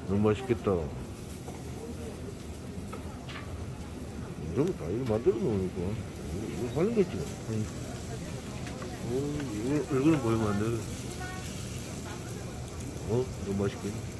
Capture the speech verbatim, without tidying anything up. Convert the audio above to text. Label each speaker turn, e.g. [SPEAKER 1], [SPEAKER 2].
[SPEAKER 1] 너무 맛있겠다. 이러면 다 이거 만들어 놓으니까. 이거, 이거 하는 거지. 어, 이거, 이거는 보이면 안 돼. 어? 너무 맛있겠네.